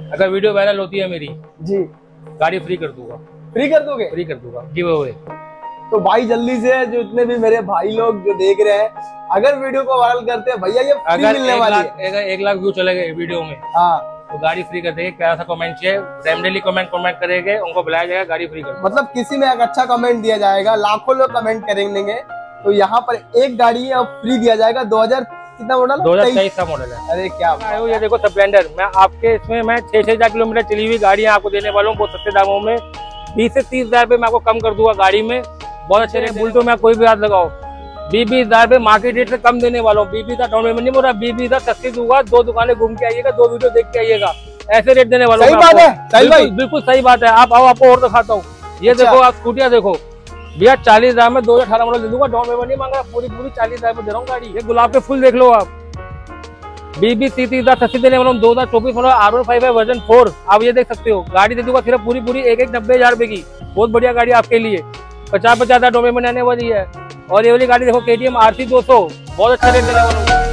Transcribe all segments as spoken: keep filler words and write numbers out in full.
अगर video viral होती है मेरी जी, गाड़ी फ्री कर दूंगा। फ्री कर दोगे? फ्री कर दूंगा, गिव अवे। तो भाई जल्दी से जो इतने भी मेरे भाई लोग जो देख रहे हैं, अगर वीडियो को वायरल करते हैं भैया, ये फ्री मिलने वाली है। अगर एक लाख व्यू चले गए वीडियो में, हाँ, तो गाड़ी फ्री कर देंगे। प्यारा सा कमेंट चाहिए, रैंडमली कमेंट कमेंट करेंगे, उनको बुलाया जाएगा, गाड़ी फ्री कर। मतलब किसी में एक अच्छा कमेंट दिया जाएगा, लाखों लोग कमेंट करेंगे, तो यहाँ पर एक गाड़ी अब फ्री दिया जाएगा। दो हजार कितना मॉडल? दो हजार तेईस का मॉडल है। अरे क्या ये देखो स्प्लेंडर, मैं आपके इसमें मैं छह छह हजार किलोमीटर चली हुई गाड़ियाँ आपको देने वाला हूँ बहुत सस्ते दामों में। बीस से तीस हजार रुपए मैं आपको कम कर दूंगा गाड़ी में, बहुत अच्छे रेट। बुलेटो में कोई भी हाथ लगाओ, बीस बीस हजार रुपए मार्केट रेट से कम देने वाला हूँ। बीस बीस हजार डाउन पेमेंट नहीं बोल रहा, बीस बीस हजार सस्ती दूंगा। दो दुकानें घूम के आइएगा, दो वीडियो देख के आइएगा, ऐसे रेट देने वाला हूँ। सही बात है, सही भाई, बिल्कुल सही बात है। आप आओ, आपको और दिखाता हूँ। ये देखो, आप स्कूटियाँ देखो भैया, चालीस हजार में दो हजार अठारह मॉडल दे दूंगा, डाउन पेमेंट नहीं मांगा, पूरी पूरी चालीस हजार में दे रहा हूँ गाड़ी। ये गुलाब के फूल देख लो आप, बीस बीस तीस तीस हजार सस्ती देने वाला हूँ। दो हजार चौबीस मॉडल आर वन फाइव है वर्जन फोर, आप ये देख सकते हो। गाड़ी दे दूंगा सिर्फ पूरी पूरी एक एक नब्बे हजार रुपए की, बहुत बढ़िया गाड़ी आपके लिए। पचास पचास हजार डाउन पेमेंट आने वाली है। और ये वाली गाड़ी देखो, के टी एम आर सी दो सौ, बहुत अच्छा रेट देने वाला हूँ।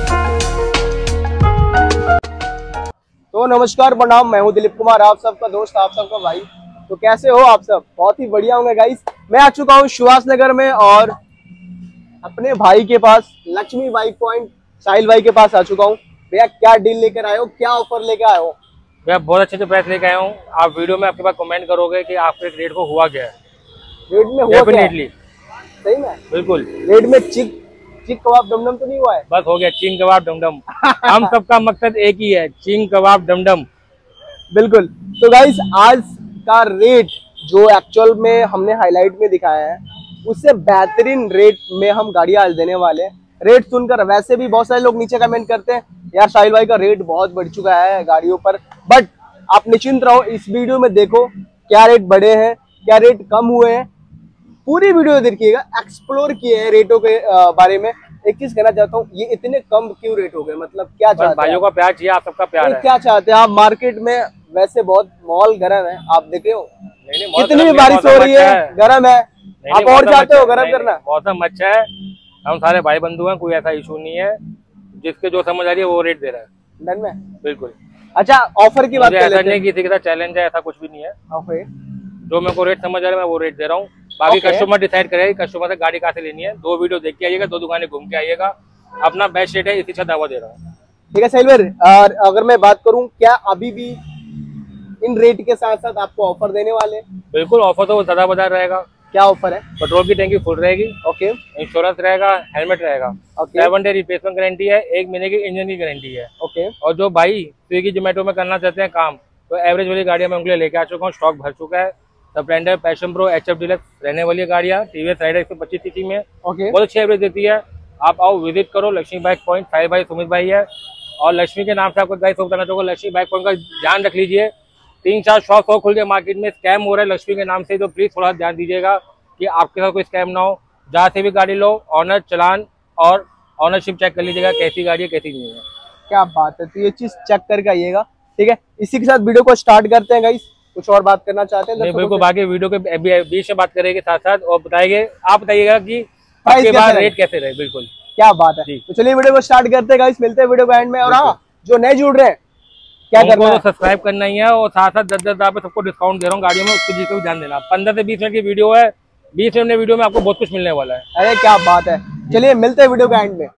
तो नमस्कार, प्रणाम, मैं हूँ दिलीप कुमार, आप सबका दोस्त, आप सबका भाई। तो कैसे हो आप सब? बहुत ही बढ़िया होंगे गाइस। मैं आ चुका हूँ सुभाष नगर में और अपने भाई के पास, लक्ष्मी बाइक पॉइंट, साहिल भाई के पास आ चुका हूँ। भैया क्या डील लेकर आए हो, क्या ऑफर लेकर आए हो? भैया बहुत अच्छे से प्राइस लेकर आया हूँ। आप वीडियो में आपके पास कमेंट करोगे कि आपके रेट को हुआ क्या है। रेट में हुआ डेफिनेटली, सही में, बिल्कुल। रेट में चिक चिक कबाब डमडम तो नहीं हुआ है? बस हो गया, चिंग कबाब डमडम। हम सबका मकसद एक ही है, चिंग कबाब डमडम। बिल्कुल। तो गाइस, आज का रेट जो एक्चुअल में हमने हाईलाइट में दिखाया है, उससे बेहतरीन रेट में हम गाड़ियां आज देने वाले हैं। रेट सुनकर वैसे भी बहुत सारे लोग नीचे कमेंट करते हैं, यार साहिल भाई का रेट बहुत बढ़ चुका है गाड़ियों पर, बट आप निश्चिंत रहो, इस वीडियो में देखो क्या रेट बढ़े हैं, क्या रेट कम हुए हैं। पूरी वीडियो देखिएगा, एक्सप्लोर किए हैं रेटों के बारे में। एक चीज कहना चाहता हूँ, ये इतने कम क्यों रेट हो गए? मतलब क्या चाहते हैं? भाइयों का प्यार चाहिए, आप सबका प्यार है। क्या चाहते हैं आप? मार्केट में वैसे बहुत मॉल गर्म है, आप देख रहे हो कितनी भी बारिश हो रही है, गर्म है। आप और चाहते हो गर्म करना? मौसम अच्छा है, हम सारे भाई बंधु हैं, कोई ऐसा इशू नहीं है। जिसके जो समझ आ रही है वो रेट दे रहा है। डन में? बिल्कुल। अच्छा, ऑफर की बात कर लेते हैं। नहीं, किसी के साथ चैलेंज है ऐसा कुछ भी नहीं है। ओके, जो मेरे को रेट समझ आ रहा है मैं वो रेट दे रहा हूँ। बाकी कस्टमर डिसाइड करेगा कस्टमर से गाड़ी कहाँ से लेनी है। दो वीडियो देख के आइएगा, दो दुकानें घूम के आइएगा, अपना बेस्ट रेट है, इसी का दावा दे रहा हूँ। ठीक है साहिल भाई, और अगर मैं बात करूँ, क्या अभी भी इन रेट के साथ साथ आपको ऑफर देने वाले? बिल्कुल, ऑफर तो ज्यादा बता रहेगा। क्या ऑफर है? पेट्रोल की टैंकी फुल रहेगी, ओके, इंश्योरेंस रहेगा, हेलमेट रहेगा, सेवन डे रिप्लेसमेंट गारंटी है, एक महीने की इंजन की गारंटी है, ओके। और जो भाई स्विगी जोमेटो में करना चाहते हैं काम, तो एवरेज वाली गाड़ियां मैं उनके लिए लेके आ चुका हूँ, स्टॉक भर चुका है। Splendor, Passion Pro, H F Deluxe रहने वाली गाड़ियाँ, टीवीएस राइडर एक सौ पच्चीस सीसी में, ओके, बहुत अच्छी एवरेज देती है। आप आओ, विजिट करो, लक्ष्मी बाइक पॉइंट। साहिल भाई, सुमित भाई है, और लक्ष्मी के नाम से आपको गाइस बताना चाहूंगा, लक्ष्मी बाइक पॉइंट का ध्यान रख लीजिए। तीन चार शॉप और खुल गए मार्केट में, स्कैम हो रहा है लक्ष्मी के नाम से, तो प्लीज थोड़ा ध्यान दीजिएगा कि आपके साथ कोई स्कैम ना हो। जहाँ से भी गाड़ी लो, ऑनर, चलान और ऑनरशिप चेक कर लीजिएगा, कैसी गाड़ी है कैसी नहीं है। क्या बात है, तो ये चीज चेक करके आइएगा, ठीक है। इसी के साथ वीडियो को स्टार्ट करते हैं गाइस। कुछ और बात करना चाहते हैं? बिल्कुल, बाकी वीडियो के बीच में बात करेंगे साथ साथ, और बताएंगे, आप बताइएगा कि आपके बाद रेट कैसे रहे। बिल्कुल, क्या बात है। तो चलिए वीडियो को स्टार्ट करते हैं गाइस, मिलते हैं वीडियो के एंड में। और हाँ, जो नए जुड़ रहे हैं, क्या करना है? सब्सक्राइब करना ही है, और साथ साथ दस दस हजार पे सबको डिस्काउंट दे रहा हूँ गाड़ियों में, उसको जिसको भी ध्यान देना। पंद्रह से बीस मिनट की वीडियो है, बीस मिनट वीडियो में आपको बहुत कुछ मिलने वाला है। अरे क्या बात है, चलिए मिलते हैं वीडियो के एंड में।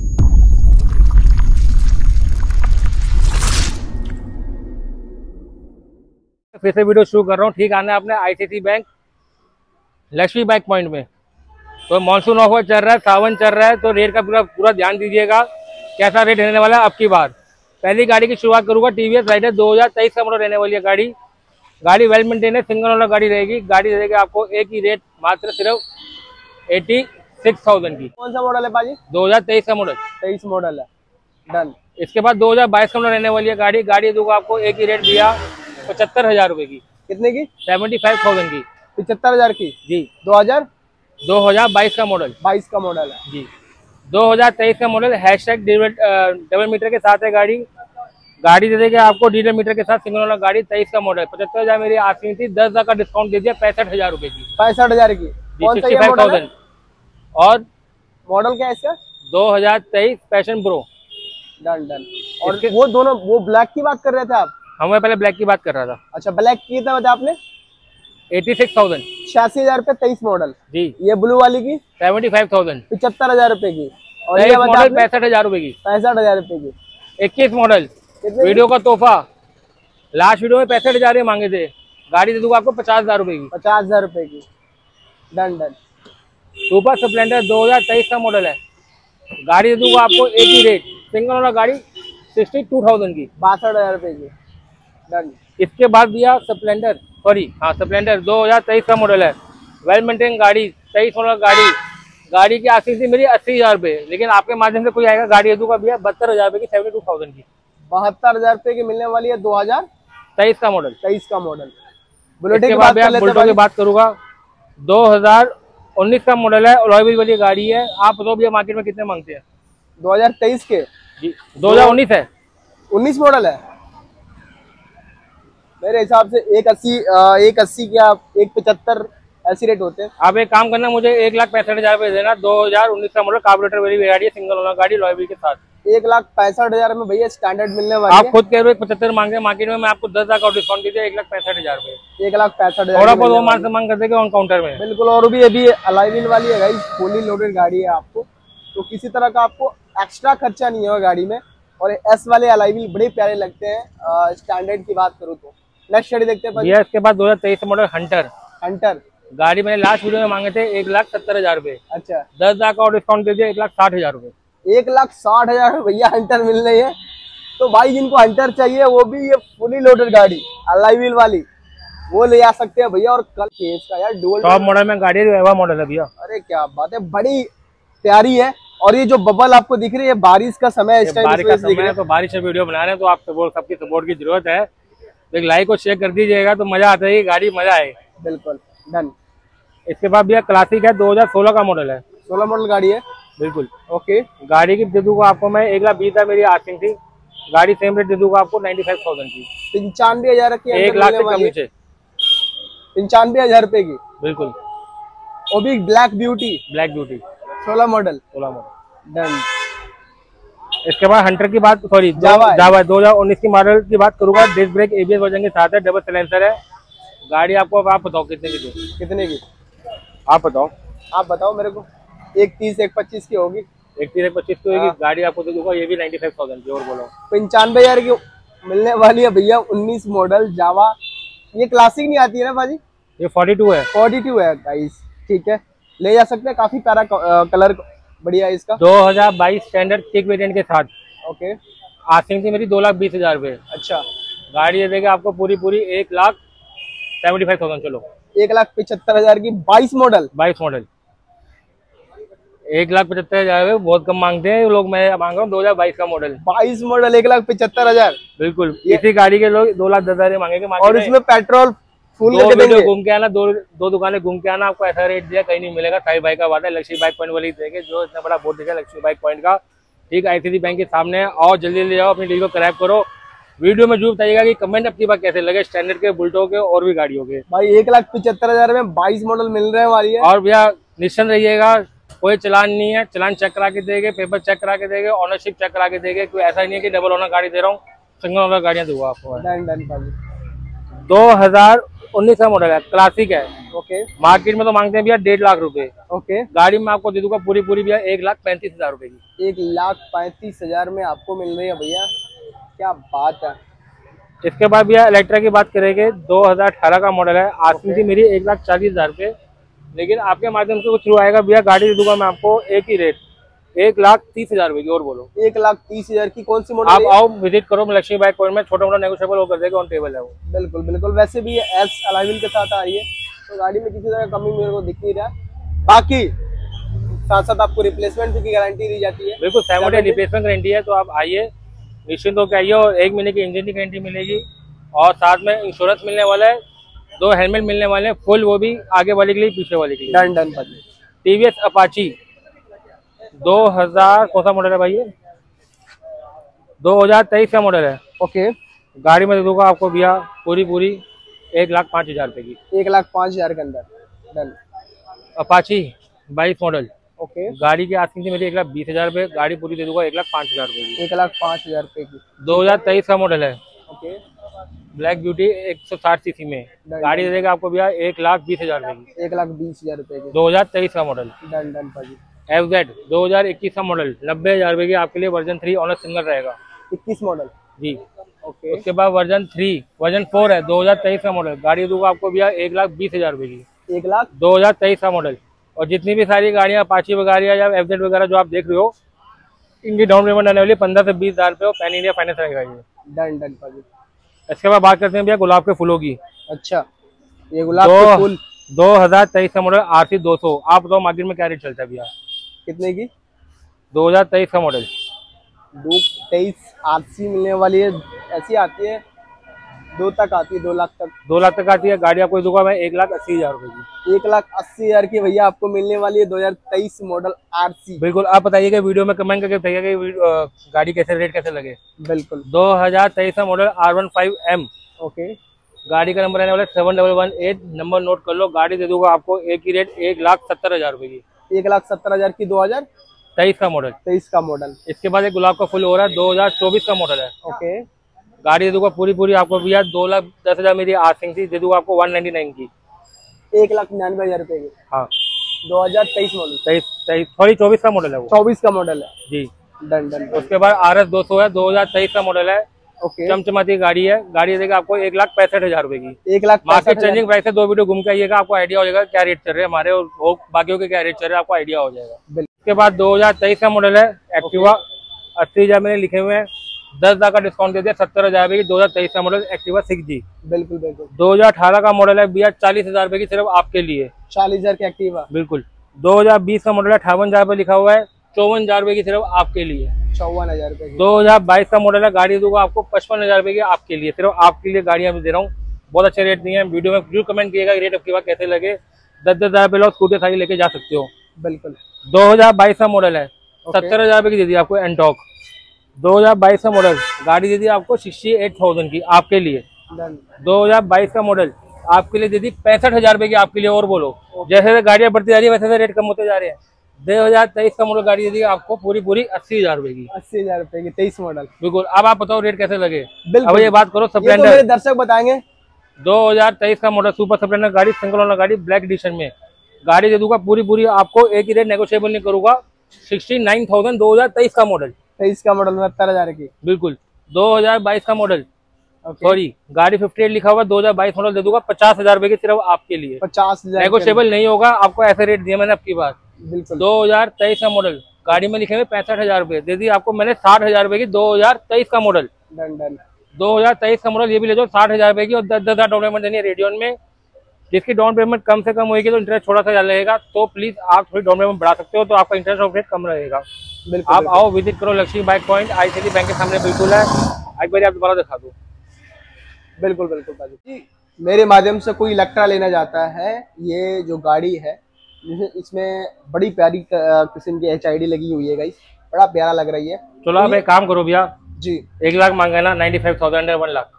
फिर से वीडियो शुरू कर रहा हूँ, ठीक, आना है आपने ICICI bank Lakshmi bike point में। तो मानसून ऑफर चल रहा है, सावन चल रहा है, तो रेट का पूरा पूरा ध्यान दीजिएगा, कैसा रेट रहने वाला है अब की बार। पहली गाड़ी की शुरुआत करूंगा, टीवीएस राइडर दो हजार तेईस का मॉडल रहने वाली है गाड़ी। गाड़ी वेल मेंटेन है, सिंगल ओनर गाड़ी रहेगी। गाड़ी रहेगी आपको एक ही रेट, मात्र सिर्फ एटी सिक्स थाउजेंड की। कौन सा मॉडल है भाजी? दो हजार तेईस का मॉडल। तेईस मॉडल है, डन। इसके बाद दो हजार बाईस का मॉडल रहने वाली है गाड़ी। गाड़ी दूंगा आपको एक ही रेट दिया, पचहत्तर हजार रुपए की। कितने की? सेवेंटी फाइव थाउजेंड की। पचहत्तर हजार की जी। दो हजार दो हजार बाईस का मॉडल। बाईस का मॉडल है जी। दो हजार तेईस का मॉडल, हैशटैग डबल मीटर के साथ है गाड़ी। गाड़ी दे देंगे आपको डीजल मीटर के साथ, सिंगल ओनर गाड़ी, तेईस का मॉडल। पचहत्तर हजार मेरी आस्किंग थी, दस हजार का डिस्काउंट दे दिया, पैंसठ हजार रुपए की। पैंसठ हजार की, सिक्सटी फाइव थाउजेंड। और मॉडल क्या है इसका? दो हजार तेईस पैशन प्रो। Done done. और वो दोनों, वो ब्लैक की बात कर रहे थे आप? हम मैं पहले ब्लैक की बात कर रहा था। अच्छा, ब्लैक की कितना बताया आपने? एटी सिक्स थाउजेंड छियासी हजार रुपए तेईस मॉडल जी। ये ब्लू वाली की सेवेंटी फाइव थाउजेंड पिछहत्तर हजार रुपए की। और ये मॉडल पैंसठ हजार रुपए की। पैंसठ हजार रुपए की। इक्कीस मॉडल वीडियो का तोहफा, लास्ट वीडियो में पैंसठ हजार मांगे थे, गाड़ी दे दूंगा आपको पचास हजार रुपए की। पचास हजार रुपए की। Done done. सुपर स्प्लेंडर दो हजार तेईस का मॉडल है, गाड़ी दे दूंगा आपको एक ही रेट, सिंगल ओनर गाड़ी सिक्सटी टू थाउजेंड की, बासठ हजार रुपए की। डन। इसके बाद भैया स्प्लेंडर, सॉरी हाँ स्प्लेंडर दो हजार तेईस का मॉडल है, वेल मेंटेन गाड़ी, तेईस मॉडल गाड़ी, गाड़ी की आखिरी थी मेरी अस्सी हजार रुपए, लेकिन आपके माध्यम से कोई आएगा गाड़ी दे दूंगा भैया बहत्तर हजार रुपए की, सेवेंटी टू थाउजेंड की। बहत्तर हजार रुपए की मिलने वाली है दो हजार तेईस का मॉडल। तेईस का मॉडल। बुलेट की बात बुलेटो की बात करूंगा, दो हजार उन्नीस का मॉडल है, रॉयल वाली गाड़ी है। आप बताओ भैया मार्केट में कितने मांगते हैं? दो हजार तेईस के जी, दो हजार उन्नीस है, उन्नीस मॉडल है। मेरे हिसाब से एक अस्सी एक अस्सी क्या एक पचहत्तर ऐसी रेट होते हैं। आप एक काम करना, मुझे एक लाख पैंसठ हजार रुपए देना, दो हजार उन्नीस का मॉडल कार्बोरेटर वाली गाड़ी है, सिंगल ओनर गाड़ी लॉयबिल के साथ। एक लाख पैंसठ हजार में भैया स्टैंडर्ड मिलने वाली आप खुद कह रहे हो पचहत्तर मांगे हैं मार्केट में, मैं आपको दस हजार का डिस्काउंट दीजिए, एक लाख पैंसठ हजार रुपए। एक लाख पैंसठ हजार थोड़ा बहुत वो मान से मांग कर देंगे ऑन काउंटर में। बिल्कुल। और भी अभी अलॉय व्हील वाली है गाइस, फुली लोडेड गाड़ी है आपको, तो किसी तरह का आपको एक्स्ट्रा खर्चा नहीं होगा गाड़ी में। और एस वाले अलॉय व्हील बड़े प्यारे लगते हैं स्टैंडर्ड की बात करूँ तो। नेक्स्ट गाड़ी देखते हैं भैया, इसके बाद दो हजार तेईस मॉडल हंटर। हंटर गाड़ी मैंने लास्ट वीडियो में मांगे थे एक लाख सत्तर हजार रुपए। अच्छा, दस हजार का और डिस्काउंट दीजिए, एक लाख साठ हजार रुपए। एक लाख साठ हजार में भैया हंटर मिल रही है। तो भाई जिनको हंटर चाहिए वो भी ये फुली लोडेड गाड़ी अलॉय व्हील वाली वो ले आ सकते हैं भैया। और कल केस का यार डुअल टॉप मॉडल में गाड़ी है, मॉडल है भैया। अरे क्या बात है, बड़ी प्यारी है। और ये जो बबल आपको दिख रही है बारिश का समय है, इस टाइम बारिश का समय है तो बारिश से वीडियो बना रहे हैं, तो आप सपोर्ट सबकी सपोर्ट की जरूरत है। एक लाइक और शेयर कर दीजिएगा तो मजा आता है, गाड़ी मजा आए। बिल्कुल डन। इसके बाद भैया क्लासिक है, दो हजार सोलह का मॉडल है, सोलह मॉडल गाड़ी है। बिल्कुल ओके। गाड़ी की दे दूंगा आपको मैं एक लाख बीस हजार मेरी आस्किंग थी, गाड़ी सेम रेट दे दूंगा आपको नाइन्टी फाइव थाउजेंड की, पंचानवे हजार की, एक लाख से कम नीचे, पंचानवे हजार रुपए की। बिल्कुल। वो भी ब्लैक ब्यूटी, ब्लैक ब्यूटी सोलह मॉडल। सोलह मॉडल डन। इसके बाद हंटर की बात, सॉरी जावा जावा दो हजार उन्नीस की मॉडल की बात करूंगा, डिस्क ब्रेक एबीएस वर्जन के साथ है, डबल साइलेंसर है गाड़ी। आपको आप बताओ कितने की दो? कितने की आप बताओ, आप बताओ मेरे को। एक तीस एक पच्चीस की होगी, एक तीस एक पच्चीस की होगी गाड़ी। आपको दे दूंगा ये भी नाइन्टी फाइव थाउजेंड की। और बोलो पंचानवे हजार की मिलने वाली है भैया, उन्नीस मॉडल जावा। ये क्लासिक नहीं आती है ना भाजी? ये फोर्टी टू है, फोर्टी टू है गाइस, ठीक है, ले जा सकते हैं। काफी प्यारा कलर बढ़िया है इसका। दो हजार बाईस स्टैंडर्ड किक वेरिएंट के साथ। ओके। आस्किंग थी मेरी दो लाख बीस हजार रुपए। अच्छा, गाड़ी ये देगा आपको पूरी पूरी एक लाख सेवेंटी फाइव थाउजेंड। चलो एक लाख पिछहत्तर हजार की, बाईस मॉडल। बाईस मॉडल एक लाख पचहत्तर हजार बहुत कम मांगते हैं लोग, मैं मांग रहा हूँ दो हजार बाईस का मॉडल। बाईस मॉडल एक लाख पिछहत्तर हजार। बिल्कुल, इसी गाड़ी के लोग दो लाख दस हजार मांगेंगे। और इसमें पेट्रोल फुल दो वीडियो घूम के आना, दो दो दुकानें घूम के आना, आपको ऐसा रेट दिया कहीं नहीं मिलेगा। साई बाइक का वादा है, लक्ष्मी बाइक पॉइंट वाली देंगे, जो इतना बड़ा बोर्ड दिखा लक्ष्मी बाइक पॉइंट का, ठीक आईसीआईसीआई बैंक के सामने। और जल्दी ले जाओ, अपनी डील को क्रैप करो। वीडियो में जरूर बताइएगा कि कमेंट आपकी बात कैसे लगे, स्टैंडर्ड के, बुलेटो के और भी गाड़ियों के। भाई एक लाख पिछहत्तर हजार में बाईस मॉडल मिल रहे वाली है। और भैया निश्चिंत रहिएगा, कोई चलान नहीं है, चलान चेक करा के देंगे, पेपर चेक करा के देंगे, ऑनरशिप चेक करा के देंगे। कोई ऐसा नहीं है कि डबल ओनर गाड़ी दे रहा हूँ, सिंगल ओनर गाड़ियाँ दूंगा आपको। Done done. दो हजार उन्नीस का मॉडल है, क्लासिक है। ओके। मार्केट में तो मांगते हैं भैया डेढ़ लाख रुपए। ओके। गाड़ी में आपको दे दूंगा पूरी पूरी भैया एक लाख पैंतीस हजार रुपए की। एक लाख पैंतीस हजार में आपको मिल रही है भैया, क्या बात है। इसके बाद भैया इलेक्ट्रा की बात करेंगे, दो हजार अठारह का मॉडल है। आस्किंग थी मेरी एक लाख चालीस हजार रुपए, लेकिन आपके माध्यम से कुछ थ्रू आएगा भैया, गाड़ी दे दूंगा मैं आपको एक ही रेट, एक लाख तीस हजार रुपए की। और बोलो एक लाख तीस हजार की कौन सी मॉडल? आप आओ विजिट करो लक्ष्मी बाइक पॉइंट में, छोटा मोटा नेगोशिएबल वो कर देगा, ऑन टेबल है वो। बिल्कुल बिल्कुल। वैसे भी ये एस अलॉय व्हील के साथ आ रही है, तो गाड़ी में किसी तरह का कमी मेरे को दिख नहीं रहा। बाकी साथ साथ आपको रिप्लेसमेंट की गारंटी दी जाती है। बिल्कुल, सेवन डे रिप्लेसमेंट गारंटी है, तो आप आइए निश्चिंत होकर आइए। और एक महीने की इंजन की गारंटी मिलेगी, और साथ में इंश्योरेंस मिलने वाला है, दो हेलमेट मिलने वाले हैं फुल, वो भी आगे वाले के लिए पीछे वाले के लिए। Done done. टीवीएस अपाची दो हजार कौन सा मॉडल है भाई? ये दो हजार तेईस का मॉडल है। ओके। गाड़ी में दे दूंगा आपको भैया पूरी पूरी एक लाख पाँच हजार रुपए की। एक लाख पाँच हजार के अंदर। डन। अपाची बाईस मॉडल। ओके। गाड़ी की आस्किंग थी मेरी एक लाख बीस हजार रुपए, गाड़ी पूरी दे दूंगा एक लाख पाँच हजार रुपए की। एक लाख पाँच हजार रुपए की। दो हजार तेईस का मॉडल है। ओके। ब्लैक ब्यूटी एक सौ साठ सीसी में गाड़ी दे देगा आपको भैया एक लाख बीस हजार रुपए की। एक लाख बीस हजार रुपए की। दो हजार तेईस का मॉडल। डन डन पाजी। एफ जेड दो हजार इक्कीस का मॉडल नब्बे हजार रुपए की आपके लिए, वर्जन थ्री ऑनर सिंगल रहेगा। इक्कीस मॉडल जी। ओके। उसके बाद वर्जन थ्री वर्जन फोर है दो हजार तेईस का मॉडल, गाड़ी दूंगा आपको भैया एक लाख बीस हजार रुपए की। एक लाख दो हजार तेईस का मॉडल। और जितनी भी सारी गाड़ियाँ अपाची वगैरह या एफ जेड वगैरह जो आप देख रहे हो, इनकी डाउन पेमेंट आने वाली पंद्रह से बीस हजार रुपए और पैन इंडिया फाइनेंस रहेगा ये। डन डन पाजी। इसके बाद बात करते हैं भैया गुलाब के फूलों की। अच्छा, ये गुलाब के फूल दो हजार तेईस का मॉडल आर सी दो सौ। आप बताओ मार्केट में क्या रेट चलता है भैया? कितने की? दो हजार तेईस का मॉडल। दो तेईस आरसी मिलने वाली है, ऐसी आती है दो तक आती है, दो लाख तक। दो लाख तक आती है गाड़ी आपको दूंगा मैं एक लाख अस्सी हजार रुपए की। एक लाख अस्सी हजार की भैया आपको मिलने वाली है दो हजार तेईस मॉडल आरसी। बिल्कुल। आप बताइएगा वीडियो में कमेंट करके बताइएगा कि गाड़ी कैसे रेट कैसे लगे। बिल्कुल। दो हजार तेईस का model R one five M. Okay. गाड़ी का नंबर आने वाला seven double one eight, number note कर लो। गाड़ी दे दूंगा आपको एक ही रेट एक लाख सत्तर हजार रुपए की। एक लाख सत्तर हजार की दो हजार तेईस का मॉडल। तेईस का मॉडल। इसके बाद एक गुलाब का फूल हो रहा है दो हजार चौबीस का मॉडल है। ओके। गाड़ी दे दूंगा पूरी पूरी आपको भैया दो लाख दस हजार मेरी आर्थिंग थी, दे दूंगा आपको वन नाइनटी नाइन की। एक लाख निन्यानवे हजार रुपए की। हाँ। दो हजार तेईस मॉडल। तेईस तेईस सॉरी चौबीस का मॉडल है वो। चौबीस का मॉडल है जी। Done done. उसके बाद आर एस दो सौ है दो हजार तेईस का मॉडल है। ओके। चमचमाती गाड़ी है, गाड़ी देगा आपको एक लाख पैंसठ हजार रुपए की। एक लाख मार्केट चेंजिंग प्राइस है, दो वीडियो घूम के आइएगा आपको आइडिया हो जाएगा क्या रेट चल रहे हैं हमारे और बाकियों के क्या रेट चल रहे हैं, आपको आइडिया हो जाएगा। उसके बाद दो हजार तेईस का मॉडल है एक्टिवा, अस्सी हजार मैंने लिखे हुए हैं, दस हजार का डिस्काउंट दे दिया, सत्तर हजार रुपए की। दो हजार तेईस का मॉडल एक्टिवा सिक्स जी। बिल्कुल बिल्कुल। दो हजार अठारह का मॉडल है भैया, चालीस हजार रुपए की सिर्फ आपके लिए। चालीस हजार की एक्टिवा। बिल्कुल। दो हजार बीस का मॉडल है, अठावन हजार रुपए लिखा हुआ है, चौवन हजार रुपए की सिर्फ आपके लिए। चौवन हजार रुपए। दो हजार बाईस का मॉडल है, गाड़ी दूंगा आपको पचपन हजार रुपए की आपके लिए, सिर्फ आपके लिए गाड़ियां मैं दे रहा हूँ। बहुत अच्छे रेट दिए हैं, वीडियो में जरूर कमेंट किएगा रेट आपके बाद कैसे लगे। दस दस हजार रुपए लो, स्कूटर सारी लेके जा सकते हो। बिल्कुल। दो हजार बाईस का मॉडल है, सत्तर हजार रुपए की दे दी आपको एनटॉक। दो हजार बाईस का मॉडल, गाड़ी दे दी आपको सिक्सटी एट थाउजेंड की आपके लिए। दो हजार बाईस का मॉडल आपके लिए दे दी पैंसठ हजार रुपए की आपके लिए। और बोलो, जैसे गाड़ियां बढ़ती जा रही है वैसे रेट कम होते जा रहे हैं। दो हजार तेईस का मॉडल गाड़ी दे दी आपको पूरी पूरी अस्सी हजार रुपए की। अस्सी हजार रुपए की तेईस मॉडल। बिल्कुल। अब आप बताओ रेट कैसे लगे। बिल्कुल। अब ये बात करो स्प्लेंडर, ये तो मेरे दर्शक बताएंगे। दो हजार तेईस का मॉडल सुपर स्प्लेंडर गाड़ी, सिंगल ओनर गाड़ी, ब्लैक एडिशन में गाड़ी दे दूंगा पूरी पूरी आपको, एक ही रेट नेगोशिएबल नहीं करूंगा। सिक्सटी नाइन थाउजेंड दो हजार तेईस का मॉडल। तेईस का मॉडल उनहत्तर हजार की। बिल्कुल। दो हजार बाईस का मॉडल, सॉरी गाड़ी फिफ्टी एट लिखा हुआ, दो हजार बाईस मॉडल दे दूंगा पचास हजार रुपए की सिर्फ आपके लिए। पचास हजार नेगोशिएबल नहीं होगा, आपको ऐसे रेट दिया मैंने आपकी बात। बिल्कुल। दो हजार तेईस का मॉडल, गाड़ी में लिखे हुए पैंसठ हजार रुपए, दे दी आपको मैंने साठ हजार रुपए की। दो हजार तेईस का मॉडल। Done done. दो हजार तेईस का मॉडल ये भी ले जाओ साठ हजार रुपए की, और दस दस हजार डाउन पेमेंट देनी है रेडियन में। जिसकी डाउन पेमेंट कम से कम होगी तो इंटरेस्ट थोड़ा सा ज्यादा रहेगा, तो प्लीज आप थोड़ी डाउन पेमेंट बढ़ा सकते हो, तो आपका इंटरेस्ट ऑफ रेट कम रहेगा। बिल्कुल। आप आओ, विजिट करो Lakshmi bike point, ICICI bank के सामने बिल्कुल है। एक बार आप दोबारा दिखा दो। बिल्कुल बिल्कुल भाई। मेरे माध्यम से कोई इलेक्ट्रा लेना चाहता है, ये जो गाड़ी है इसमें बड़ी प्यारी किस्म की एच आई डी लगी हुई है गाइस, बड़ा प्यारा लग रही है। चलो आप एक काम करो भैया जी, एक लाख मांगे ना, ninety five thousand one lakh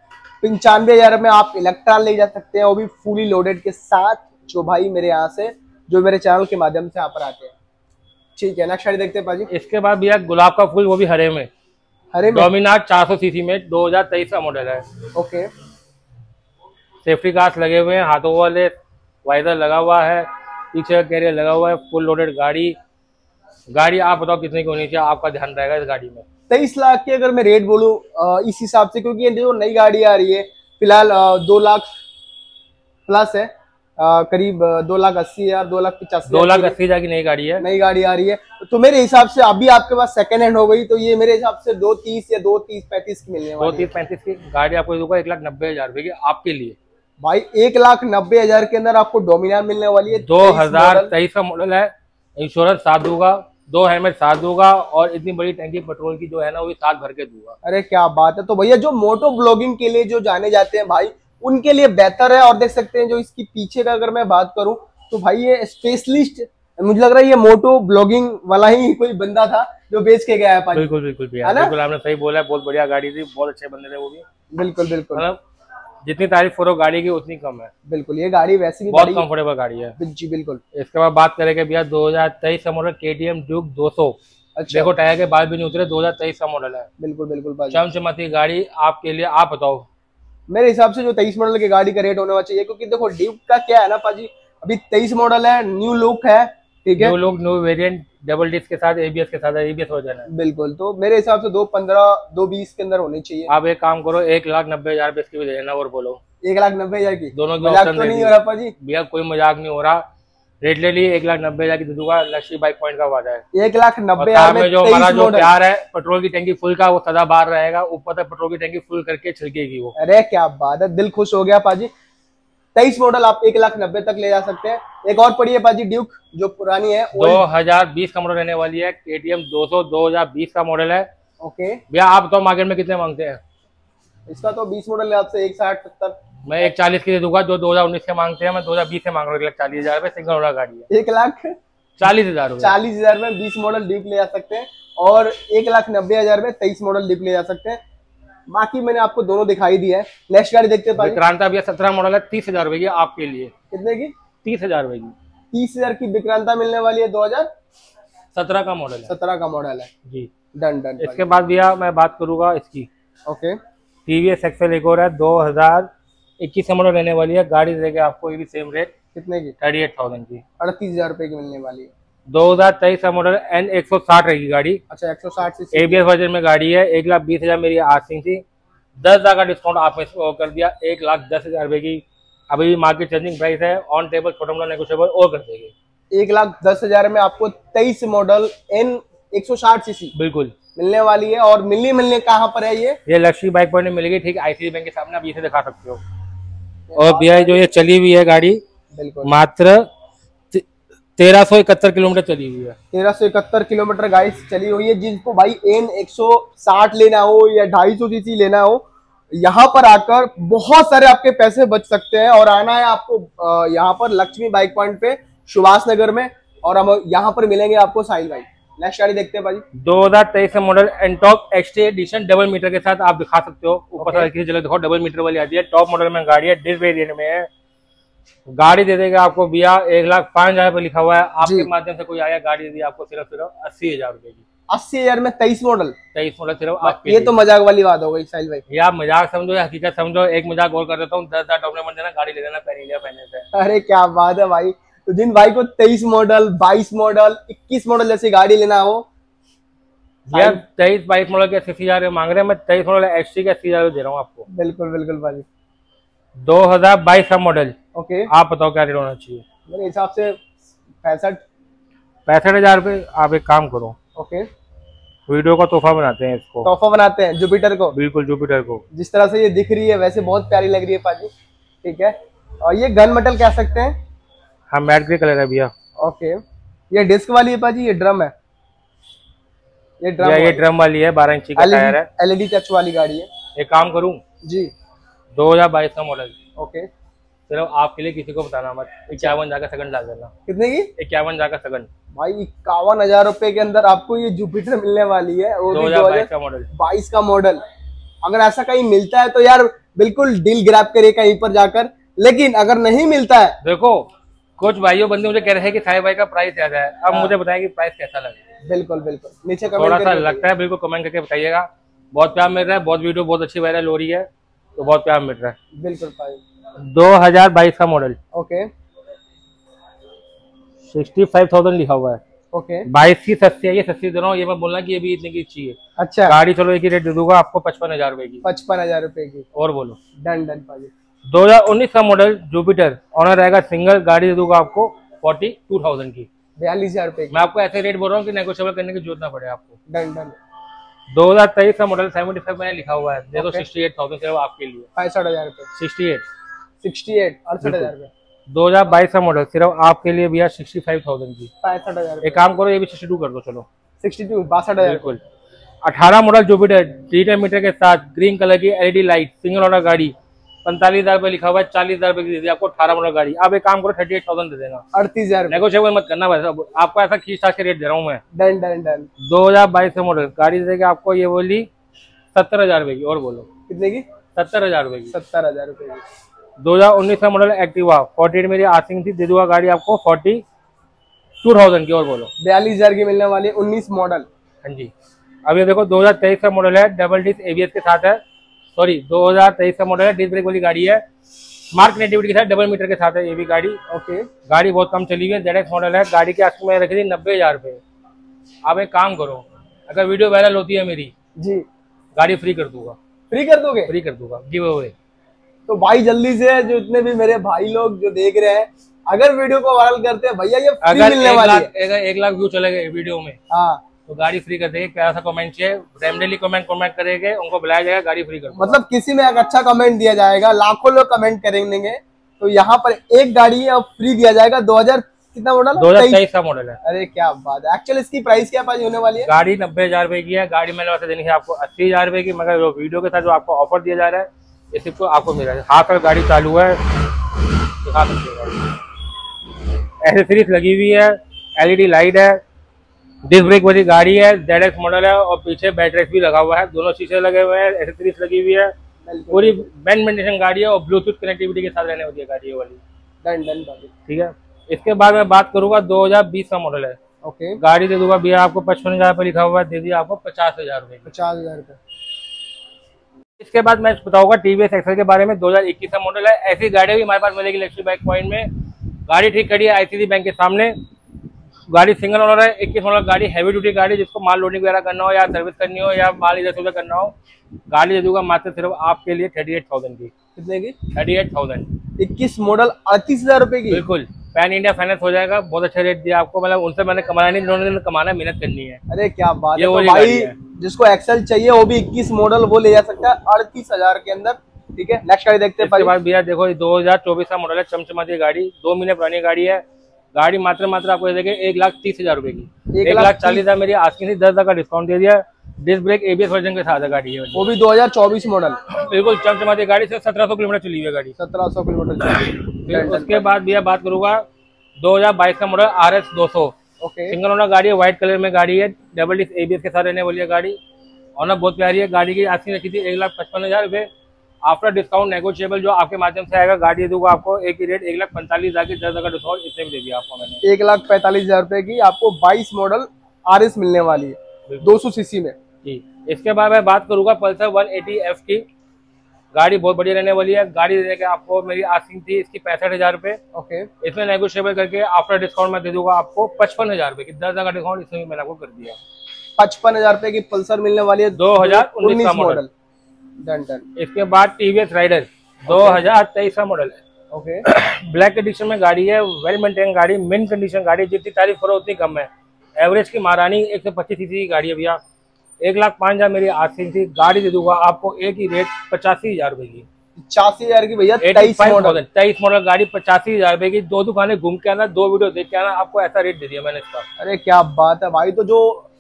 पंचानवे हजार में आप इलेक्ट्रा ले जा सकते हैं, वो भी फुली लोडेड के साथ, जो भाई मेरे यहाँ से जो मेरे चैनल के माध्यम से यहाँ पर आते हैं। ठीक है, नेक्स्ट गाड़ी देखते हैं पाजी। इसके बाद भैया गुलाब का फूल, वो भी हरे में, हरे में डोमिनार चार सौ सीसी में, दो हजार तेईस का मॉडल है। ओके। सेफ्टी कार्ड्स लगे हुए हैं, हाथों वाले वाइजर लगा हुआ है, पीछे का कैरियर लगा हुआ है, फुल लोडेड गाड़ी। गाड़ी आप बताओ कितने की होनी चाहिए, आपका ध्यान रहेगा इस गाड़ी में। तेईस लाख की अगर मैं रेट बोलूँ इस हिसाब से, क्योंकि ये जो नई गाड़ी आ रही है फिलहाल दो लाख प्लस है, आ, करीब दो लाख अस्सी हजार दो लाख पचासी दो लाख अस्सी हजार की नई गाड़ी है। नई गाड़ी आ रही है, तो मेरे हिसाब से अभी आपके पास सेकंड हैंड हो गई, तो ये मेरे हिसाब से दो तीस या दो तीस पैंतीस की मिलने वाली है। दो तीस पैंतीस की गाड़ी आपको दूंगा एक लाख नब्बे हजार रुपए की आपके लिए। भाई एक लाख नब्बे हजार के अंदर आपको डोमिनार मिलने वाली है। दो हजार तेईस का मॉडल है, इंश्योरेंस साथ दूंगा, दो हेलमेट साथ दूंगा, और इतनी बड़ी टंकी पेट्रोल की जो है ना वो भी साथ भर के दूंगा। अरे क्या बात है। तो भैया जो मोटो ब्लॉगिंग के लिए जो जाने जाते हैं भाई, उनके लिए बेहतर है। और देख सकते हैं जो इसकी पीछे का अगर मैं बात करूं तो भाई ये स्पेशलिस्ट, मुझे लग रहा है ये मोटो ब्लॉगिंग वाला ही कोई बंदा था जो बेच के गया है। बिल्कुल बिल्कुल भैया, बिल्कुल आपने सही बोला है, बहुत बढ़िया गाड़ी थी, बहुत अच्छे बंदे थे वो भी। बिल्कुल बिल्कुल, मतलब जितनी तारीफ करो गाड़ी की उतनी कम है। बिल्कुल, ये गाड़ी वैसे भी बहुत कंफर्टेबल गाड़ी है जी। बिल्कुल। इसके बाद बात करेंगे भैया दो हजार तेईस का मॉडल केटीएम ड्यूक दो सौ। अच्छा। देखो टायर के बाल भी नहीं उतरे, दो हजार तेईस का मॉडल है। बिल्कुल बिल्कुल, चमचमाती गाड़ी आपके लिए। आप बताओ मेरे हिसाब से जो तेईस मॉडल की गाड़ी का रेट होना चाहिए, क्योंकि देखो ड्यूक का क्या है ना पाजी, अभी तेईस मॉडल है, न्यू लुक है, ठीक है, new look, new variant, double disc के साथ, एबीएस के साथ, एबीएस हो जाना है बिल्कुल। तो मेरे हिसाब से दो पंद्रह दो बीस के अंदर होनी चाहिए। आप एक काम करो, एक लाख नब्बे हजार रुपए की भी दे देना। और बोलो एक लाख नब्बे हजार की, दोनों की मजाक ऑप्शन तो दे नहीं दी हो रहा पाजी? भैया कोई मजाक नहीं हो रहा, रेट ले लिए, एक लाख नब्बे हजार की दे दूंगा। लक्ष्मी बाइक पॉइंट का वादा है। एक लाख नब्बे और हजार में में जो हमारा तेईस जो मॉडल। प्यार है, पेट्रोल की टंकी फुल का, वो सदा बाहर रहेगा, ऊपर तक पेट्रोल की टंकी फुल करके छिड़केगी वो। अरे क्या बात है, दिल खुश हो गया पाजी। तेईस मॉडल आप एक लाख नब्बे तक ले जा सकते हैं। एक और पड़ी है पाजी ड्यूक, जो पुरानी है, दो हजार बीस का मॉडल रहने वाली है, केटीएम दो सौ, दो हजार बीस का मॉडल है। ओके भैया आप तो मार्केट में कितने मांगते हैं? इसका तो बीस मॉडल है, आपसे एक साठ सत्तर। मैं एक चालीस की दे दूंगा, जो दो हजार उन्नीस के मांगते हैं, मैं दो हजार बीस से मांग रहा हूँ, एक लाख चालीस हजार रुपए, सिंगल ओनर गाड़ी है। एक लाख चालीस हजार रुपए चालीस हजार में बीस मॉडल ड्यूक ले जा सकते हैं, और एक लाख नब्बे हजार में तेईस मॉडल ड्यूक ले जा सकते हैं। बाकी मैंने आपको दोनों दिखाई दी है। नेक्स्ट गाड़ी देखते हैं। विक्रांता भैया सत्रह मॉडल है, तीस हजार रुपए की आपके लिए। कितने की? तीस हजार रुपए की। तीस हजार की विक्रांता मिलने वाली है, दो हजार सत्रह का मॉडल है। सत्रह का मॉडल है जी। Done done. इसके बाद भैया मैं बात करूंगा इसकी। ओके टीवीएस एक्सेल एक और है, दो हजार इक्कीस का मॉडल रहने वाली है। गाड़ी देंगे आपको ये भी सेम रेट, कितने की? थर्टी एट थाउजेंड की, अड़तीस हजार रुपए की मिलने वाली है। दो हजार तेईस का मॉडल, एन एक सौ साठ रहेगी गाड़ी। अच्छा एक सौ साठ सीसी एबीएस वर्जन में गाड़ी है। एक लाख बीस हजार मेरी आस्किंग थी, दस हजार का डिस्काउंट आपने इसको कर दिया, एक लाख दस हजार रुपए की अभी भी मार्केट चेंजिंग प्राइस है। ऑन टेबल छोटा मोटा नेगोशिएबल और कर देंगे। एक लाख दस हजार में आपको तेईस मॉडल एन एक सौ साठ सीसी बिल्कुल मिलने वाली है। और मिलनी मिलने कहाँ पर है ये? ये लक्ष्मी बाइक पॉइंट में मिलेगी, ठीक आईसीआईसीआई बैंक के सामने, आप इसे दिखा सकते हो। और भैया जो ये चली हुई है गाड़ी, बिल्कुल मात्र तेरह सौ इकहत्तर किलोमीटर चली हुई है। तेरह सौ इकहत्तर किलोमीटर गाइस चली हुई है। जिसको भाई एन एक सौ साठ लेना हो या ढाई सौ सीसी लेना हो, यहाँ पर आकर बहुत सारे आपके पैसे बच सकते हैं। और आना है आपको यहाँ पर लक्ष्मी बाइक पॉइंट पे, सुभाष नगर में, और हम यहाँ पर मिलेंगे आपको साहिल भाई। नेक्स्ट गाड़ी देखते हैं भाई। दो हजार तेईस का model Ntorq XT edition double meter के साथ आप दिखा सकते हो। ऊपर से किसी जगह देखो डबल मीटर वाली आती है, टॉप मॉडल में गाड़ी है, डिस वेरिएंट में है। गाड़ी दे देगा आपको भैया एक लाख पांच हजार रुपए लिखा हुआ है। आपके माध्यम से कोई आया, गाड़ी दी आपको सिर्फ सिर्फ अस्सी हजार रुपए की। अस्सी हजार में तेईस मॉडल तेईस मॉडल सिर्फ आपके ये तो मजाक वाली बात हो गई साहिल भाई। ये आप मजाक समझो या हकीकत समझो। एक मजाक और कर देता हूँ, दस हजार डॉक्यूमेंट देना, गाड़ी ले लेना पेनिलिया फाइनेंस है। अरे क्या बात है भाई। तो जिन भाई को तेईस मॉडल, बाईस मॉडल, इक्कीस मॉडल जैसी गाड़ी लेना हो, यार तेईस बाईस मॉडल के अस्सी हजार मांग रहे हैं, मैं तेईस मॉडल एसटी के अस्सी हजार दे रहा हूँ आपको। बिल्कुल बिल्कुल भाई। दो हजार बाईस का मॉडल, ओके आप बताओ क्या रेट होना चाहिए? मेरे हिसाब से पैंसठ पैंसठ हजार रुपए। आप एक काम करो, ओके वीडियो का तोहफा बनाते हैं इसको। तोहफा बनाते हैं जुपिटर को? बिल्कुल जुपिटर को। जिस तरह से ये दिख रही है वैसे बहुत प्यारी लग रही है पाजी, ठीक है। और ये गन मेटल कह सकते हैं? हाँ मैट ग्रे कलर है भैया। ओके ये डिस्क वाली है पाजी, ये ड्रम है? ये ड्रम ये ड्रम वाली है, बारह इंची का टायर है, एलईडी टच वाली गाड़ी है। एक काम करूं जी दो हजार बाईस का मॉडल, ओके सिर्फ आपके लिए, किसी को बताना मत। इक्यावन जाकर सेकंड डाल देना। कितने की? इक्यावन जाकर सेकंड। भाई इक्यावन हजार रुपए के अंदर आपको ये जुपिटर मिलने वाली है, वो दो भी हजार बाईस का मॉडल। बाईस का मॉडल। अगर ऐसा कहीं मिलता है तो यार बिल्कुल डील ग्रैब करे कहीं पर जाकर, लेकिन अगर नहीं मिलता है, देखो कुछ भाइयों बंदे मुझे कह रहे हैं कि साहिल भाई का प्राइस ज्यादा है, अब मुझे बताएं कि प्राइस कैसा लगे। बिल्कुल बिल्कुल नीचे थोड़ा सा लगता है, बिल्कुल कमेंट करके बताइएगा। बहुत प्यार मिल रहा है, बहुत वीडियो बहुत अच्छी वायरल हो रही है, तो बहुत प्यार मिल रहा है। बिल्कुल भाई। दो हजार बाईस का model, okay sixty five thousand लिखा हुआ है। ओके बाईस की सस्ती है, ये सस्ती दे रहा हूँ, ये मैं बोलना कि ये भी इतने की अच्छी है। अच्छा गाड़ी चलो एक ही रेट दे दूंगा आपको, पचपन हजार रुपए की। पचपन हजार रुपए की। और बोलो। डन डन भाई। दो हजार उन्नीस का मॉडल जुपिटर ऑनर रहेगा, सिंगल, गाड़ी दे दूंगा आपको फोर्टी टू थाउजेंड की। बयालीस हजार रुपए की। मैं आपको ऐसे रेट बोल रहा हूँ कि नेगोशिएबल करने की जरूरत ना पड़े आपको। Done done. दो हजार तेईस का मॉडल सेवेंटी फाइव मैंने लिखा हुआ है, दे दो सिक्सटी एट थाउजेंड सिर्फ आपके लिए। पैंसठ हजार रुपए। सिक्सटी एट सिक्सटी एट अड़सठ हजार रुपए। दो हजार बाईस का मॉडल सिर्फ आपके लिए भैया सिक्सटी फाइव थाउजेंड की। पैंसठ हजार। एक काम करो, ये भी सिक्सटी टू कर दो चलो। सिक्सटी टू बासठ हजार। बिल्कुल। अठारह मॉडल जुपिटर डिजिटल मीटर के साथ, ग्रीन कलर की एलईडी लाइट, सिंगल ओनर गाड़ी, पैंतालीस हजार रुपए लिखा हुआ है, चालीस हजार रुपए की दे दी आपको। अठारह मॉडल गाड़ी, आप एक काम करो थर्टी एट थाउजेंड दे देना। अड़तीस हजार नेगोशिएबल मत करना, वैसा आपको ऐसा खींच ताच के रेट दे रहा हूँ मैं। Done done done. दो हजार बाईस का मॉडल गाड़ी दे देगा आपको, ये बोली सत्तर हजार रुपए की। और बोलो। कितने की? सत्तर हजार रुपए की। सत्तर हजार रुपए की। दो हजार उन्नीस का मॉडल एक्टिवा, फोर्टी एट मेरी आसिंग थी, दे दूंगा गाड़ी आपको फोर्टी टू थाउजेंड की। और बोलो। बयालीस हजार की मिलने वाली है, उन्नीस मॉडल। हाँ जी। अब ये देखो दो हजार तेईस का मॉडल है, डबल डिस्क एबीएस के साथ है, सॉरी दो हजार तेईस का मॉडल है, डिस्क ब्रेक वाली गाड़ी है, स्मार्ट कनेक्टिविटी के साथ, डबल मीटर के साथ है ये भी गाड़ी। ओके, गाड़ी बहुत कम चली हुई है, जेड एक्स मॉडल है। गाड़ी की आस्किंग मैंने रखी थी नब्बे हजार रुपये। आप एक काम करो, अगर वीडियो वायरल होती है मेरी जी, गाड़ी फ्री कर दूंगा। फ्री कर दोगे? फ्री कर दूंगा, गिव अवे। तो भाई जल्दी से जो इतने भी मेरे भाई लोग जो देख रहे हैं, अगर वीडियो को वायरल करते हैं भैया, ये फ्री अगर मिलने एक वाली लाख, है। अगर एक लाख व्यू चले गए वीडियो में, हाँ, तो गाड़ी फ्री कर देंगे। प्यारा सा कमेंट चाहिए, रैंडमली कमेंट कमेंट करेंगे, उनको बुलाया जाएगा, गाड़ी फ्री कर दूंगा। मतलब किसी में एक अच्छा कमेंट दिया जाएगा, लाखों लोग कमेंट करेंगे, तो यहाँ पर एक गाड़ी है और फ्री दिया जाएगा। दो हजार कितना मॉडल? दो हजार तेईस का मॉडल है। अरे क्या बात है। एक्चुअली इसकी प्राइस क्या पास होने वाली है? गाड़ी नब्बे हजार रुपए की है। गाड़ी मैंने वैसे देनी है आपको अस्सी हजार रुपए की, मगर वीडियो के साथ जो आपको ऑफर दिया जा रहा है ये सिर्फ आपको मिल रहा है। हाथ में गाड़ी चालू है, दिखा सकते हैं। एसेसरीज लगी हुई है, एलईडी लाइट है, डिस्क ब्रेक वाली गाड़ी है, जेड एक्स मॉडल है और पीछे बैटरी भी लगा हुआ है, दोनों शीशे लगे हुए हैं, एसेसरीज लगी हुई है, पूरी बैंड मेंटेनेशन गाड़ी है और ब्लूटूथ कनेक्टिविटी के साथ रहने वाली है गाड़ी ये वाली। Done done. ठीक है, इसके बाद मैं बात करूंगा दो हजार बीस का मॉडल है। ओके, गाड़ी दे दूंगा भैया आपको पचपन हजार रुपये लिखा हुआ है, दे दिया आपको पचास हजार रुपये पचास हजार रुपये। इसके बाद मैं बताऊंगा टीवीएस एक्सेल के बारे में। दो हजार इक्कीस का मॉडल है। ऐसी गाड़ी भी हमारे पास मिलेगी लक्ष्मी बाइक पॉइंट में। गाड़ी ठीक खड़ी है आईसीसी बैंक के सामने। गाड़ी सिंगल ओनर है, इक्कीस मॉडल गाड़ी, हैवी ड्यूटी गाड़ी, जिसको माल लोडिंग वगैरह करना हो या सर्विस करनी हो या माल इधर उधर करना हो, गाड़ी दे दूंगा मात्र सिर्फ आपके लिए थर्टी एट थाउजेंड की। कितने की? थर्टी एट थाउजेंड इक्कीस मॉडल अड़तीस हजार रुपए की। बिल्कुल, पैन इंडिया फाइनेंस हो जाएगा। बहुत अच्छा रेट दिया आपको, मतलब उनसे मैंने कमाना नहीं, उन्होंने कमाना, मेहनत करनी है। अरे क्या बात ये है। तो भाई जिसको एक्सेल चाहिए वो भी इक्कीस मॉडल वो ले जा सकता है अड़तीस हजार के अंदर। ठीक है, नेक्स्ट गाड़ी देखते हैं। इसके बाद भैया देखो दो हजार चौबीस का मॉडल है, चमचमाती गाड़ी, दो महीने पुरानी गाड़ी है। गाड़ी मात्र मात्र आपको ये देखे एक लाख तीस हजार रुपए की, एक लाख चालीस हजार मेरी आस्किंग थी, दस हजार का डिस्काउंट दे दिया। डिस्क ब्रेक एबीएस वर्जन के साथ है गाड़ी है, वो भी दो हजार चौबीस मॉडल। बिल्कुल चमचमाती गाड़ी से सत्रह सौ किलोमीटर चली हुई है गाड़ी, सत्रह सौ किलोमीटर। उसके बाद भैया बात करूंगा दो हजार बाईस का मॉडल आर एस दो सौ। ओके, सिंगल ओनर गाड़ी है, व्हाइट कलर में गाड़ी है, डबल डिस्क एबीएस के साथ रहने वाली है गाड़ी। ऑनर बहुत प्यारी है। गाड़ी की आस्किंग रखी थी एक लाख पचपन हजार रुपए, आफ्टर डिस्काउंट नेगोशिएबल जो आपके माध्यम से आएगा। गाड़ी दूंगा आपको एक ही रेट एक लाख पैंतालीस हजार की, दस हजार का डिस्काउंट इससे भी दे दिया आपको मैंने। एक लाख पैंतालीस हजार रुपए की आपको बाईस मॉडल आर एस मिलने वाली है दो सौ सीसी में जी। इसके बाद मैं बात करूंगा पल्सर वन एटी एफ की। गाड़ी बहुत बढ़िया रहने वाली है। गाड़ी देने के आपको मेरी आस्किंग थी इसकी पैंसठ हजार रुपए। ओके, इसमें नेगोशिएबल करके आफ्टर डिस्काउंट मैं दे दूंगा आपको पचपन हजार रुपए की, दस हजार का डिस्काउंट इसमें भी मैंने आपको कर दिया। पचपन हजार रुपए की पल्सर मिलने वाली है दो हजार उन्नीस का मॉडल। Done done. इसके बाद टीवीएस राइडर दो हजार तेईस का मॉडल है। ओके, ब्लैक कंडीशन में गाड़ी है, वेल मेंटेन गाड़ी, मिन कंडीशन गाड़ी, जितनी तारीफ करो उतनी कम है। एवरेज की महारानी एक सौ पच्चीस सीसी की गाड़ी है भैया। एक लाख पाँच हजार मेरी आस्किंग थी, गाड़ी दे दूंगा आपको एक ही रेट पचासी हजार रुपए की, पचासी हजार की भैया। तेईस मॉडल तेईस मॉडल गाड़ी पचासी हजार रुपए की। दो दुकानें घूम के आना, दो वीडियो देख के आना, आपको ऐसा रेट दे दिया मैंने इसका। अरे क्या बात है भाई। तो जो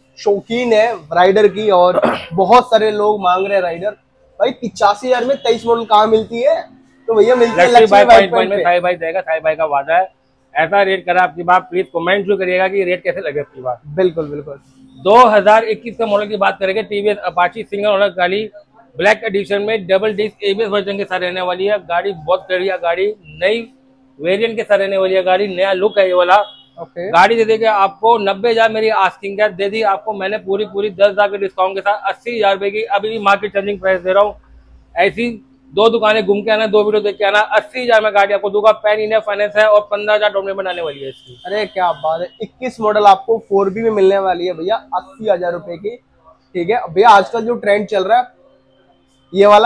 शौकीन है राइडर की और बहुत सारे लोग मांग रहे हैं राइडर, भाई पिचासी हजार में तेईस मॉडल कहाँ मिलती है? तो भैया मिलती है लक्ष्मी बाइक पॉइंट में। साई भाई देगा, साई भाई का वादा है, ऐसा रेट करा आपकी बात। प्लीज कमेंट जो करिएगा कि रेट कैसे लगे आपकी बात। बिल्कुल बिल्कुल। दो हजार इक्कीस का मॉडल की बात करेंगे, टीवीएस अपाची सिंगल ओनर गाड़ी, ब्लैक एडिशन में, डबल डिस्क एबीएस वर्जन के साथ रहने वाली है। गाड़ी बहुत बढ़िया गाड़ी, नई वेरिएंट के साथ रहने वाली है गाड़ी, नया लुक है ये वाला। ओके, गाड़ी दे देंगे आपको नब्बे हजार मेरी आस्किंग है, दे दी आपको मैंने पूरी पूरी दस हजार के डिस्काउंट के साथ अस्सी हजार रुपए की। अभी भी मार्केट चेंजिंग प्राइस दे रहा हूँ। ऐसी दो दुकानें घूम के आना, दो वीडियो देख के आना, अस्सी हजार में गाड़ी आपको दूंगा। पैन इंडिया फाइनेंस है और पंद्रह हजार डाउन पेमेंट आने वाली है इसकी। अरे क्या बात है। इक्कीस मॉडल आपको फोर बी में मिलने वाली है भैया अस्सी हजार रुपए की। ठीक है भैया, आजकल जो ट्रेंड चल रहा है ये वाला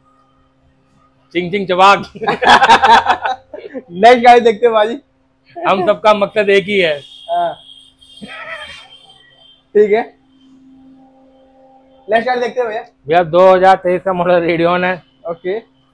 चिंग चिंग चबाक। नेक्स्ट गाड़ी देखते हैं बाजी। हम सबका मकसद एक ही है। ठीक है, नेक्स्ट गाड़ी देखते हैं भैया। भैया दो हजार तेईस का मॉडल रेडियन है। ओके,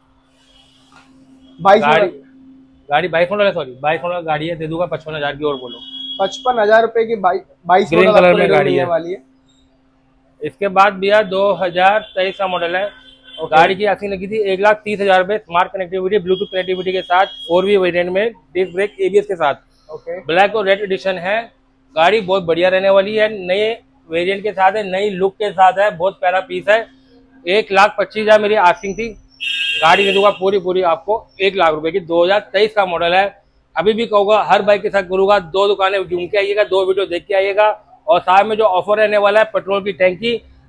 बाईस गाड़ी गाड़ी बाईस मॉडल है, सॉरी बाईस मॉडल गाड़ी है, दे दूंगा पचपन हजार की। और बोलो पचपन हजार रुपए की बाईस ग्रीन कलर में गाड़ी है वाली है। इसके बाद भैया दो हजार तेईस का मॉडल है। और गाड़ी की आस्किंग लगी थी एक लाख तीस हजार रुपए, स्मार्ट कनेक्टिविटी, ब्लूटूथ कनेक्टिविटी के साथ, फोर वी वेरिएंट में, डिस्क ब्रेक एबीएस के साथ। ओके, ब्लैक और रेड एडिशन है। गाड़ी बहुत बढ़िया रहने वाली है, नए वेरिएंट के साथ है, नई लुक के साथ है, बहुत प्यारा पीस है। एक लाख पच्चीस हजार मेरी आस्किंग थी, गाड़ी दे दूंगा पूरी पूरी आपको एक लाख रुपए की। दो हजार तेईस का मॉडल है। अभी भी कहूंगा हर बाइक के साथ करूंगा, दो दुकानें घूम के आइएगा, दो वीडियो देख के आइएगा। और साथ में जो ऑफर रहने वाला है पेट्रोल की टैंकी,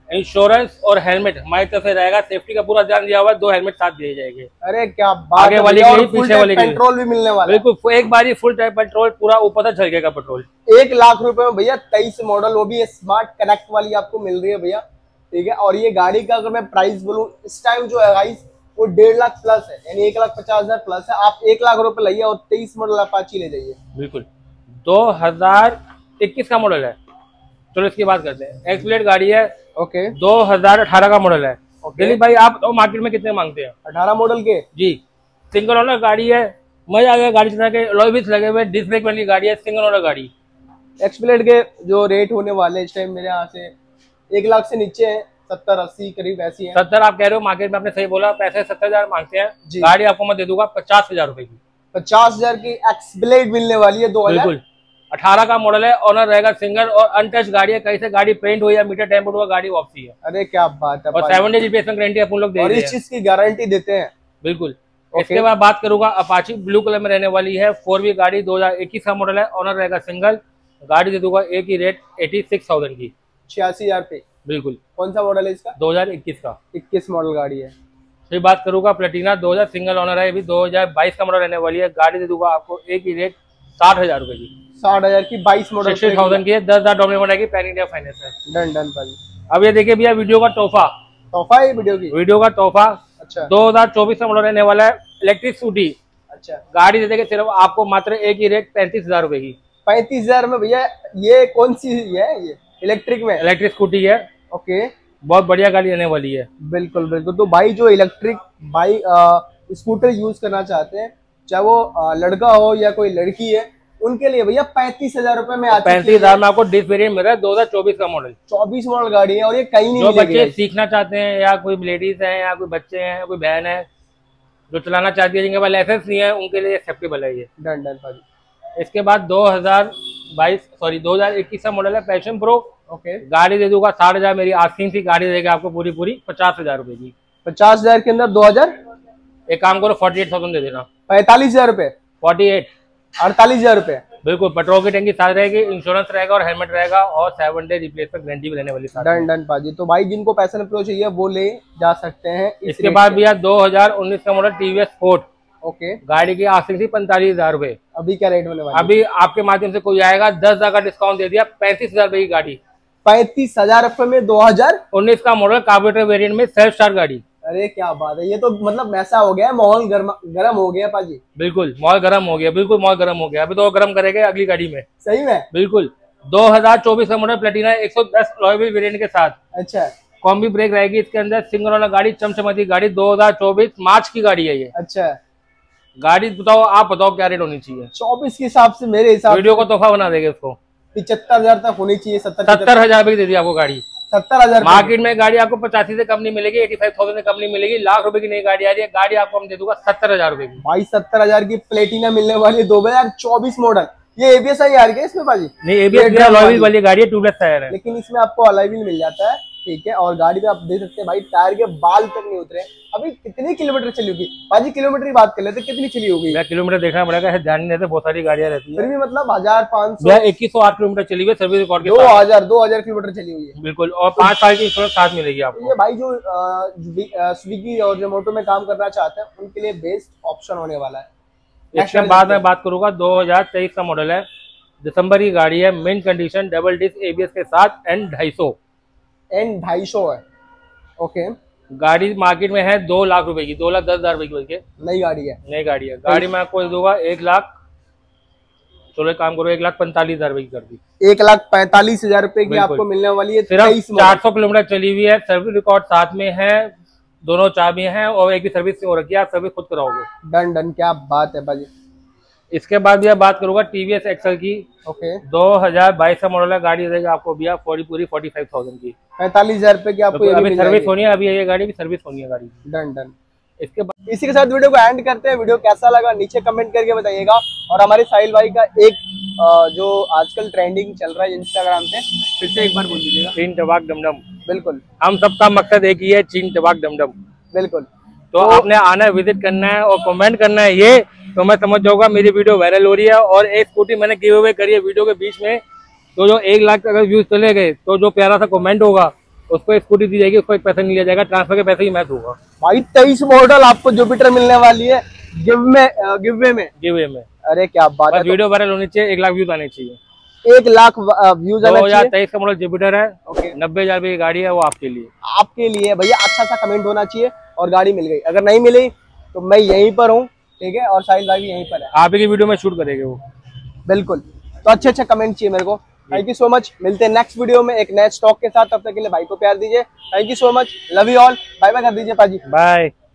इंश्योरेंस और हेलमेट हमारी तरफ से रहेगा, सेफ्टी का पूरा ध्यान दिया हुआ है, दो हेलमेट साथ दिए जाएंगे। अरे क्या बात, आगे वाले के लिए, पीछे वाले के लिए पेट्रोल भी मिलने वाला है। बिल्कुल एक बार ही फुल टैंक पेट्रोल, पूरा ऊपर से झलकेगा पेट्रोल। एक लाख रुपए में भैया तेईस मॉडल, वो भी स्मार्ट कनेक्ट वाली आपको मिल रही है भैया, ठीक है। और ये गाड़ी का अगर मैं प्राइस बोलूं इस टाइम जो है गाइस वो डेढ़ लाख प्लस है, यानी एक लाख पचास हजार प्लस है। आप एक लाख रुपए लाइए और तेईस मॉडल अपाची ले जाइए। बिल्कुल दो हजार इक्कीस का मॉडल है। चलो इसकी बात करते हैं। एक्सप्लेड गाड़ी है, ओके, दो हजार अठारह का मॉडल है। दिलीप भाई आप तो मार्केट में कितने मांगते हैं? अठारह मॉडल के जी, सिंगल ओनर गाड़ी है, मजा आ गया गाड़ी चला के, लॉयबिस लगे हुए, डिस्क ब्रेक वाली गाड़ी है, सिंगल ओनर गाड़ी। एक्सप्लेड के जो रेट होने वाले इस टाइम मेरे यहाँ से एक लाख से नीचे है, सत्तर अस्सी करीब ऐसी है। सत्तर आप कह रहे हो, मार्केट में आपने सही बोला, पैसे सत्तर हजार मांगते हैं, गाड़ी आपको मैं दे दूंगा पचास हजार रुपए की। पचास हजार की एक्सप्लेड मिलने वाली है, दो हजार अठारह का मॉडल है, ओनर रहेगा सिंगल और अनटच गाड़ी है, कहीं से गाड़ी पेंट हुई या मीटर टेम्पर्ड हुआ गाड़ी वापसी है। अरे क्या बात है, और सेवन डे रिप्लेसमेंट गारंटी अपन लोग दे रहे हैं, इस चीज की गारंटी देते हैं। बिल्कुल। इसके बाद बात करूंगा अपाची ब्लू कलर में रहने वाली है, फोर व्हील गाड़ी, दो हजार इक्कीस का मॉडल है, ओनर रहेगा सिंगल, गाड़ी दे दूंगा एक ही रेट एटी सिक्स थाउजेंड की, छियासी हजार पे। बिल्कुल। कौन सा मॉडल है इसका? दो हजार इक्कीस का, इक्कीस मॉडल गाड़ी है। फिर बात करूंगा प्लेटिना, दो हजार सिंगल ओनर है, अभी दो हजार बाईस का मॉडल रहने वाली है, गाड़ी दे दूंगा आपको एक ही रेट साठ हजार रुपए की, साठ हजार की, बाईस मॉडल सिक्सटी थाउजेंड की है, दस हजार डॉक्यूमेंट बनाएगी, पैन इंडिया फाइनेंस है। डन डन भाई। अब ये देखिए भैया वीडियो का तोहफा, तोहफा है वीडियो की, वीडियो का तोहफा। अच्छा, दो हजार चौबीस का मॉडल रहने वाला है, इलेक्ट्रिक स्कूटी। अच्छा, गाड़ी दे देंगे सिर्फ आपको मात्र एक ही रेट पैंतीस हजार रुपए की। पैंतीस हजार में भैया, ये कौन सी है? ये इलेक्ट्रिक में, इलेक्ट्रिक स्कूटी है, ओके, बहुत बढ़िया गाड़ी रहने वाली है। बिल्कुल बिल्कुल। तो भाई जो इलेक्ट्रिक बाइक स्कूटर यूज करना चाहते हैं, चाहे वो आ, लड़का हो या कोई लड़की है, उनके लिए भैया पैंतीस हजार रुपए में आती है। पैंतीस हजार में आपको डिस्क वेरिएंट मिल रहा है, दो हजार चौबीस का मॉडल, चौबीस मॉडल गाड़ी है, और ये कहीं नहीं जो मिलेगी। बच्चे सीखना चाहते हैं या कोई लेडीज है या कोई बच्चे हैं, कोई बहन है जो चलाना चाहती है, जिनके पास लाइसेंस नहीं है, उनके लिए एक्सेप्टेबल है ये। डन डन भाई। इसके बाद दो हजार बाईस सॉरी दो हजार इक्कीस का मॉडल है, पैशन प्रो, ओके, गाड़ी दे दूंगा साठ हजार, मेरी आस्किंग थी, गाड़ी देगा आपको पूरी पूरी पचास हजार रुपए की। पचास हजार के अंदर दो हजार, एक काम करो फोर्टी एट थाउजेंड दे देना, पैंतालीस हजार रुपए, फोर्टी एट अड़तालीस हजार रुपए। बिल्कुल, पेट्रोल की टंकी साथ रहेगी, इंश्योरेंस रहेगा और हेलमेट रहेगा, और सेवन डे रिप्लेसमेंट गारंटी भी रहने वाली। डन डन पाजी। तो भाई जिनको पैशन प्रो चाहिए वो ले जा सकते हैं। इसके बाद भैया दो हजार उन्नीस का मॉडल टीवीएस स्पोर्ट, ओके, गाड़ी की आस्किंग थी पैंतालीस हजार रुपए, अभी क्या रेट होने वाला? अभी आपके माध्यम से कोई आएगा दस हजार का डिस्काउंट दे दिया, पैंतीस हजार रुपए की गाड़ी, पैंतीस हजार रुपए में दो हजार उन्नीस का मॉडल, कार्बोरेटर वेरिएंट में, सेल्फ स्टार्ट गाड़ी। अरे क्या बात है, ये तो मतलब ऐसा हो गया, माहौल गर्म गर्म हो गया पाजी। बिल्कुल माहौल गर्म हो गया, बिल्कुल माहौल गर्म हो गया, अभी तो गर्म करेंगे अगली गाड़ी में। सही में? बिल्कुल। दो हजार चौबीस का मॉडल प्लेटिना एक सौ दस लॉयबिल वेरिएंट के साथ, अच्छा, कॉम्बी ब्रेक रहेगी इसके अंदर, सिंगल ओनर गाड़ी, चमचमाती गाड़ी, दो हजार चौबीस मार्च की गाड़ी है ये। अच्छा, गाड़ी बताओ, आप बताओ क्या रेट होनी चाहिए? चौबीस के हिसाब से मेरे हिसाब वीडियो को तोहफा बना देंगे उसको, पिछहत्तर हजार तक होनी चाहिए। सत्तर सत्तर हजार रुपए की दे दी आपको गाड़ी, सत्तर हजार। मार्केट में गाड़ी आपको पचासी से कम नहीं मिलेगी, एटी फाइव थाउजेंड से कम नहीं मिलेगी, लाख रुपए की नई गाड़ी आ रही है, गाड़ी आपको हम दे दूंगा सत्तर हजार रुपए की। भाई सत्तर हजार की प्लेटिना मिलने वाली है, दो हजार चौबीस मॉडल। ये एबीएस आई आ रही है इसमें पाजी? नहीं, एबीएस अलॉय वाली गाड़ी है, ट्यूबलेस टायर है, लेकिन इसमें आपको अलॉय व्हील मिल जाता है, ठीक है। और गाड़ी में आप देख सकते हैं भाई टायर के बाल तक नहीं उतरे। अभी कितनी किलोमीटर चली होगी पाजी? किलोमीटर की बात कर लेते, कितनी चली होगी? किलोमीटर देखना पड़ेगा, ध्यान नहीं रहता, बहुत सारी गाड़ियां रहती है, फिर भी मतलब हजार पाँच सौ इक्कीस सौ आठ किलोमीटर चली हुई, सर्विस रिकॉर्ड के दो हजार दो हजार किलोमीटर चली हुई है। बिल्कुल, और पांच साल की इंश्योरेंस साथ मिलेगी आपको। ये भाई जो स्विगी और जोमेटो में काम करना चाहते हैं उनके लिए बेस्ट ऑप्शन होने वाला है। इसके बाद मैं बात करूंगा दो हजार तेईस का मॉडल है, दिसंबर की गाड़ी है, mint condition, double disc ABS के साथ, एन ढाई सौ एन ढाई सौ है, ओके। गाड़ी मार्केट में है दो लाख रुपए की, दो लाख दस हजार रुपए की, बल्कि नई गाड़ी है, नई गाड़ी है। गाड़ी में आपको दूंगा एक लाख, चलो एक काम करो, एक लाख पैंतालीस हजार रुपए की कर दी, एक लाख पैंतालीस हजार रुपए की आपको मिलने वाली है। सिर्फ चार सौ किलोमीटर चली हुई है, सर्विस रिकॉर्ड साथ में है, दोनों चाबी हैं, और एक भी सर्विस हो रखी है, आप सर्विस खुद कराओगे। डन डन, क्या बात है भाई। इसके बाद भैया बात करूंगा टीवीएस एक्सल की, ओके, दो हजार बाईस का मॉडल है, गाड़ी देगा आपको भैया पूरी पूरी फोर्टी फाइव थाउजेंड की, पैंतालीस हजार रुपए की आपको तो अभी सर्विस होनी है, अभी ये गाड़ी भी सर्विस होनी है गाड़ी। Done done. इसके बाद इसी के साथ वीडियो को एंड करते हैं। वीडियो कैसा लगा नीचे कमेंट करके बताइएगा, और हमारे साहिल भाई का एक जो आजकल ट्रेंडिंग चल रहा है इंस्टाग्राम पे, फिर से एक बार बोल दीजिएगा। चीन टबाक डमडम, बिल्कुल, हम सबका मकसद एक ही है, चीन टबाक डमडम। बिल्कुल, तो, तो आपने आना है, विजिट करना है और कमेंट करना है, ये तो मैं समझ जाऊंगा मेरी वीडियो वायरल हो रही है। और एक स्कूटी मैंने गिव अवे करी है वीडियो के बीच में, तो जो एक लाख अगर व्यूज चले गए तो जो प्यारा सा कमेंट होगा उसको स्कूटी दी जाएगी, उसको एक पैसा नहीं लिया जाएगा, ट्रांसफर के पैसे ही मैं दूंगा। भाई तेईस मॉडल आपको जुपिटर मिलने वाली है गिव में, गिव वे में गिव वे में। अरे क्या बात है। वीडियो वायरल होनी चाहिए, एक लाख व्यूज आने चाहिए। एक लाख व्यूज आने चाहिए। दो हजार तेईस का मॉडल जुपिटर है, ओके, नब्बे हजार की गाड़ी है, वो आपके लिए, आपके लिए भैया। अच्छा सा कमेंट होना चाहिए और गाड़ी मिल गई। अगर नहीं मिली तो मैं यहीं पर हूँ, ठीक है, और साहिल भाई भी यहीं पर है। आप ही की वीडियो में शूट करेंगे वो। बिल्कुल, तो अच्छे अच्छे कमेंट चाहिए मेरे को। Thank you so much. मिलते हैं नेक्स्ट वीडियो में एक नए स्टॉक के साथ। तब तक के लिए भाई को प्यार दीजिए। Thank you so much, love you all. Bye bye कर दीजिए पाजी। बाय।